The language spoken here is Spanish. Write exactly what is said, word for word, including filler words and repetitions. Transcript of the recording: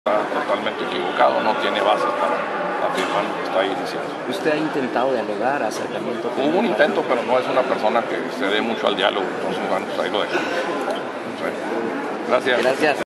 Está totalmente equivocado, no tiene bases para afirmar lo que está ahí diciendo. ¿Usted ha intentado dialogar, acercamiento? Hubo un intento, pero no es una persona que se dé mucho al diálogo, entonces bueno, pues ahí lo dejamos. Sí. Gracias. Gracias.